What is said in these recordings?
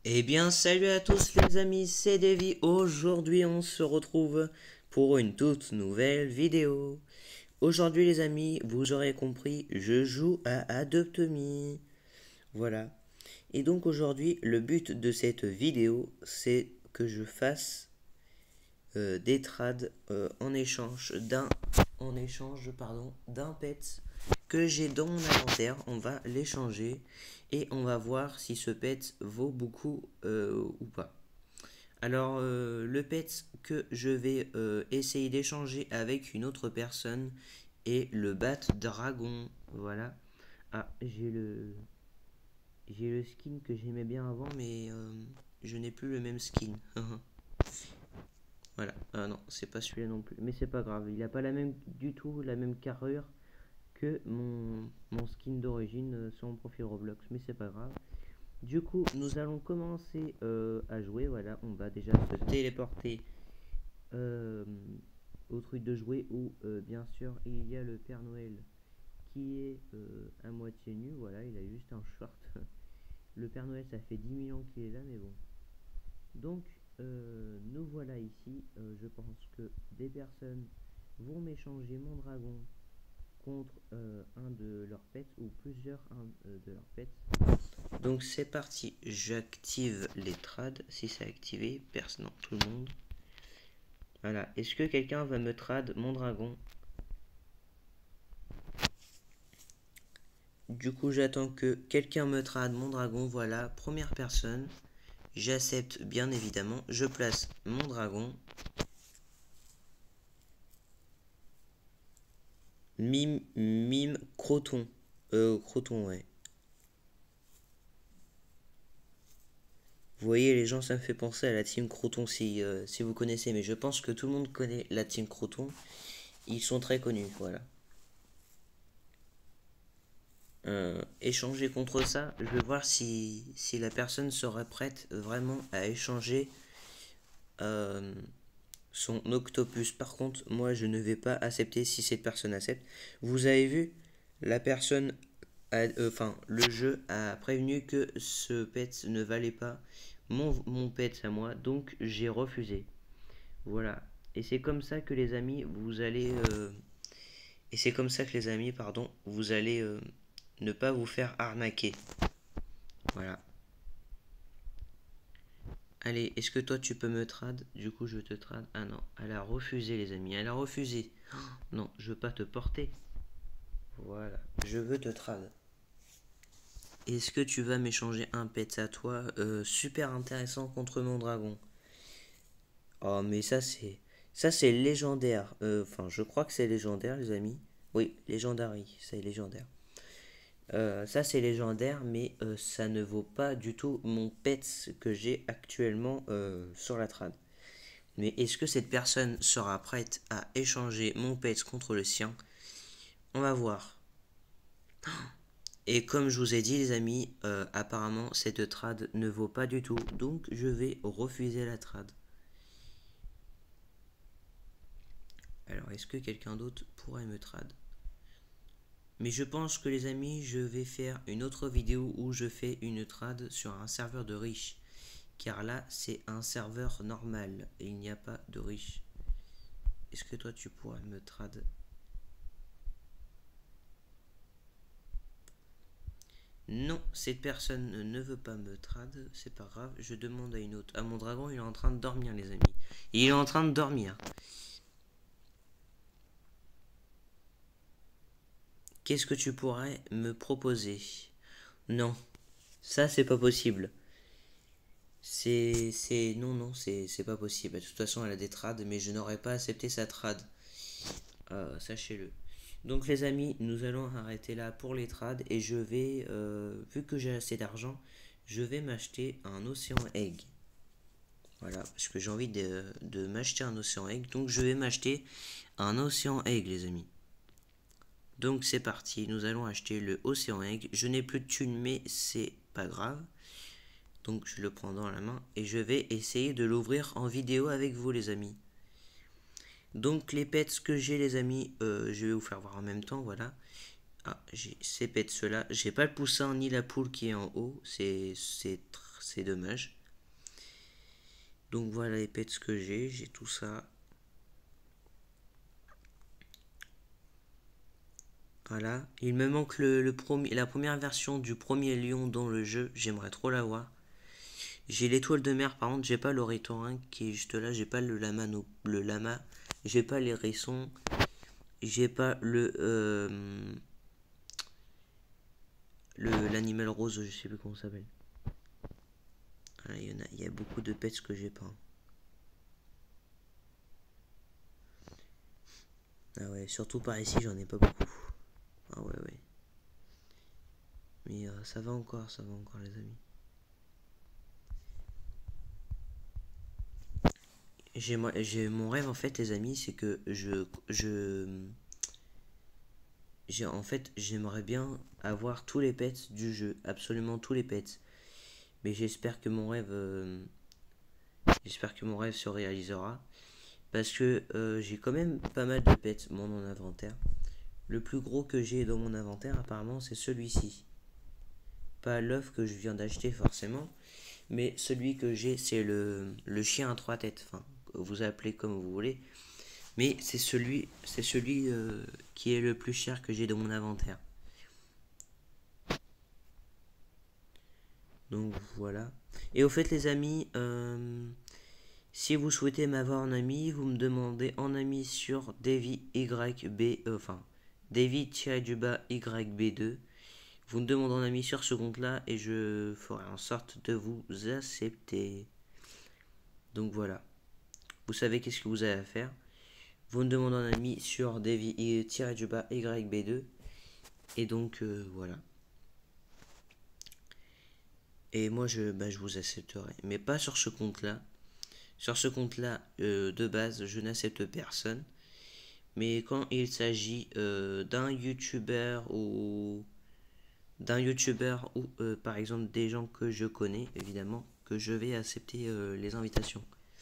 Eh bien, salut à tous les amis, c'est Davy. Aujourd'hui, on se retrouve pour une toute nouvelle vidéo. Aujourd'hui, les amis, vous aurez compris, je joue à Adopt Me. Voilà. Et donc aujourd'hui, le but de cette vidéo, c'est que je fasse des trades en échange d'un pet que j'ai dans mon inventaire. On va l'échanger et on va voir si ce pet vaut beaucoup ou pas. Alors, le pet que je vais essayer d'échanger avec une autre personne est le bat dragon. Voilà. Ah, j'ai le skin que j'aimais bien avant, mais je n'ai plus le même skin. Voilà. Ah non, c'est pas celui-là non plus. Mais c'est pas grave. Il n'a pas du tout la même carrure que mon skin d'origine sur mon profil Roblox. Mais c'est pas grave. Du coup, nous allons commencer à jouer. Voilà, on va déjà se téléporter euh, au truc de jouer où bien sûr il y a le Père Noël qui est à moitié nu. Voilà, il a juste un short. Le Père Noël, ça fait 10 000 ans qu'il est là, mais bon. Donc, nous voilà ici. Je pense que des personnes vont m'échanger mon dragon contre un de leurs pets ou plusieurs de leurs pets. Donc c'est parti, j'active les trades si c'est activé, personne, non, tout le monde. Voilà, est-ce que quelqu'un va me trad mon dragon? Du coup j'attends que quelqu'un me trade mon dragon, voilà, première personne. J'accepte bien évidemment, je place mon dragon. Mime, Croton. Croton, ouais. Vous voyez, les gens, ça me fait penser à la team Croton si vous connaissez, mais je pense que tout le monde connaît la team Croton. Ils sont très connus, voilà. Échanger contre ça, je vais voir si la personne sera prête vraiment à échanger euh, son octopus. Par contre, moi, je ne vais pas accepter si cette personne accepte. Vous avez vu, la personne, enfin, le jeu a prévenu que ce pet ne valait pas mon pet à moi, donc j'ai refusé. Voilà. Et c'est comme ça que les amis, vous allez et c'est comme ça que les amis, pardon, vous allez ne pas vous faire arnaquer. Voilà. Allez, est-ce que toi tu peux me trad? Du coup je te trad. Ah non, elle a refusé les amis, elle a refusé. Non, je veux pas te porter. Voilà, je veux te trad. Est-ce que tu vas m'échanger un pet à toi super intéressant contre mon dragon? Oh mais ça c'est légendaire. Enfin je crois que c'est légendaire les amis. Oui, Legendary, c'est légendaire. Ça c'est légendaire, mais ça ne vaut pas du tout mon pet que j'ai actuellement sur la trad. Mais est-ce que cette personne sera prête à échanger mon pet contre le sien? On va voir. Et comme je vous ai dit les amis, apparemment cette trad ne vaut pas du tout, donc je vais refuser la trad. Alors est-ce que quelqu'un d'autre pourrait me trad? Mais je pense que les amis, je vais faire une autre vidéo où je fais une trad sur un serveur de riche. Car là, c'est un serveur normal et il n'y a pas de riche. Est-ce que toi, tu pourrais me trad? Non, cette personne ne veut pas me trad, c'est pas grave, je demande à une autre. Ah, mon dragon, il est en train de dormir, les amis. Il est en train de dormir. Qu'est-ce que tu pourrais me proposer? Non, ça, c'est pas possible. Non, c'est pas possible. De toute façon, elle a des trades, mais je n'aurais pas accepté sa trad. Sachez-le. Donc les amis, nous allons arrêter là pour les trades et je vais, vu que j'ai assez d'argent, je vais m'acheter un océan egg. Voilà, parce que j'ai envie de m'acheter un océan egg. Donc je vais m'acheter un océan egg les amis. Donc c'est parti, nous allons acheter le océan egg. Je n'ai plus de thunes mais c'est pas grave. Donc je le prends dans la main et je vais essayer de l'ouvrir en vidéo avec vous les amis. Donc les pets que j'ai les amis, je vais vous faire voir en même temps, voilà. Ah, j'ai ces pets là. J'ai pas le poussin ni la poule qui est en haut, c'est c'est dommage. Donc voilà les pets que j'ai tout ça. Voilà, il me manque la première version du premier lion dans le jeu, j'aimerais trop l'avoir. J'ai l'étoile de mer, par contre, j'ai pas l'ornithorynque qui est juste là, j'ai pas le lama, j'ai pas les hérissons, j'ai pas l'animal rose, je sais plus comment ça s'appelle. Voilà, il y a beaucoup de pets que j'ai pas. Ah ouais, surtout par ici, j'en ai pas beaucoup. Ah ouais, ouais. Mais ça va encore les amis. J'ai mon rêve en fait les amis, c'est que en fait j'aimerais bien avoir tous les pets du jeu, absolument tous les pets. Mais j'espère que mon rêve se réalisera parce que j'ai quand même pas mal de pets dans mon inventaire. Le plus gros que j'ai dans mon inventaire apparemment c'est celui-ci. Pas l'œuf que je viens d'acheter forcément, mais celui que j'ai c'est le chien à trois têtes. Enfin, vous appelez comme vous voulez. Mais c'est celui qui est le plus cher que j'ai dans mon inventaire. Donc voilà. Et au fait les amis, si vous souhaitez m'avoir en ami, vous me demandez en ami sur Davy-YB2. Vous me demandez en ami sur ce compte-là et je ferai en sorte de vous accepter. Donc voilà. Vous savez qu'est-ce que vous avez à faire. Vous me demandez un ami sur Davy-YB2. Et donc voilà. Et moi je vous accepterai. Mais pas sur ce compte-là. Sur ce compte-là, de base, je n'accepte personne. Mais quand il s'agit d'un youtubeur ou par exemple des gens que je connais, évidemment, que je vais accepter les invitations.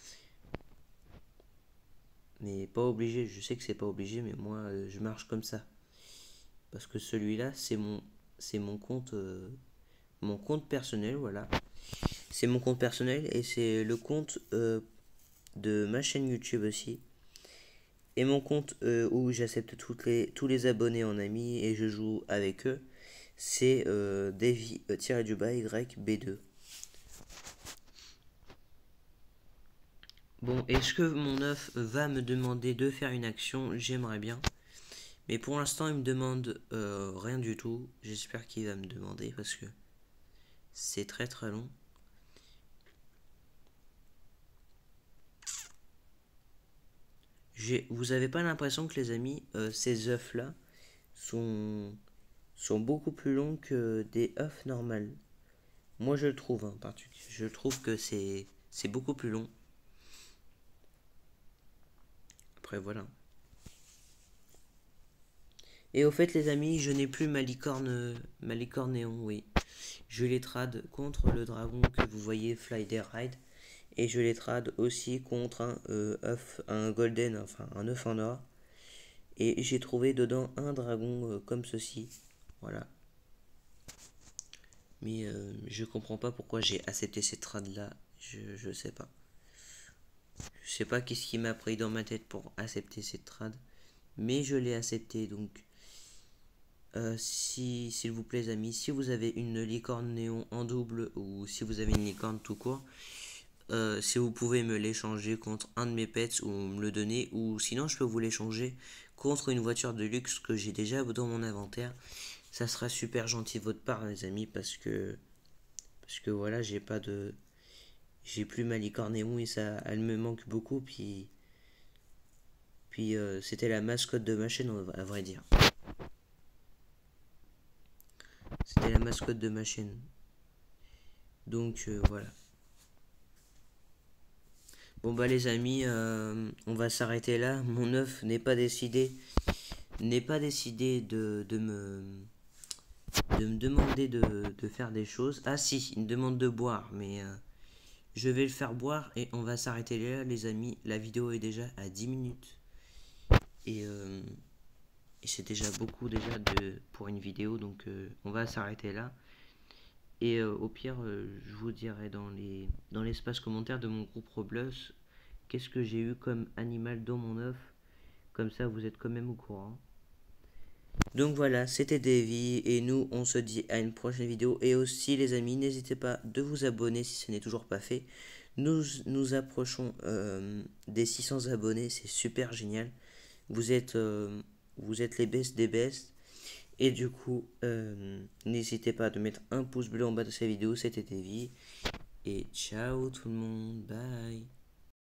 Mais pas obligé, je sais que c'est pas obligé, mais moi je marche comme ça. Parce que celui-là, c'est mon compte personnel, voilà. C'est mon compte personnel et c'est le compte de ma chaîne YouTube aussi. Et mon compte où j'accepte tous les abonnés en amis et je joue avec eux, c'est Davy-YB2. Bon, est-ce que mon œuf va me demander de faire une action? J'aimerais bien. Mais pour l'instant, il me demande rien du tout. J'espère qu'il va me demander parce que c'est très très long. Vous avez pas l'impression que les amis, ces œufs là sont beaucoup plus longs que des œufs normales. Moi je le trouve, hein, je trouve que c'est beaucoup plus long. Après voilà. Et au fait les amis, je n'ai plus ma licorne néon, oui. Je les trade contre le dragon que vous voyez Fly Day Ride. Et je les trade aussi contre un golden, enfin un œuf en or. Et j'ai trouvé dedans un dragon comme ceci. Voilà. Mais je comprends pas pourquoi j'ai accepté ces trades là. Je sais pas. Je sais pas qu'est-ce qui m'a pris dans ma tête pour accepter cette trade. Mais je l'ai accepté donc. S'il vous plaît amis, si vous avez une licorne néon en double ou si vous avez une licorne tout court, si vous pouvez me l'échanger contre un de mes pets ou me le donner, ou sinon je peux vous l'échanger contre une voiture de luxe que j'ai déjà dans mon inventaire. Ça sera super gentil de votre part les amis parce que voilà j'ai plus ma licorne néon et ça elle me manque beaucoup puis c'était la mascotte de ma chaîne à vrai dire. C'était la mascotte de ma chaîne. Donc voilà. Bon bah les amis, on va s'arrêter là. Mon œuf n'est pas décidé de me demander de faire des choses. Ah si, il me demande de boire, mais je vais le faire boire et on va s'arrêter là les amis. La vidéo est déjà à 10 minutes. Et c'est déjà beaucoup pour une vidéo, donc on va s'arrêter là. Et au pire, je vous dirai dans l'espace commentaire de mon groupe Roblox qu'est-ce que j'ai eu comme animal dans mon œuf. Comme ça, vous êtes quand même au courant. Donc voilà, c'était Davy et nous on se dit à une prochaine vidéo. Et aussi les amis, n'hésitez pas de vous abonner si ce n'est toujours pas fait. Nous approchons des 600 abonnés, c'est super génial. Vous êtes, vous êtes les best des best. Et du coup, n'hésitez pas à mettre un pouce bleu en bas de cette vidéo, c'était Davy. Et ciao tout le monde, bye.